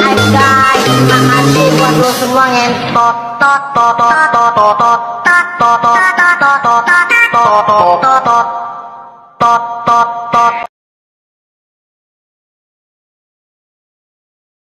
Ayo guys, makasih buat lo semua ngentot tot tot tot tot tot tot tot tot tot tot tot tot tot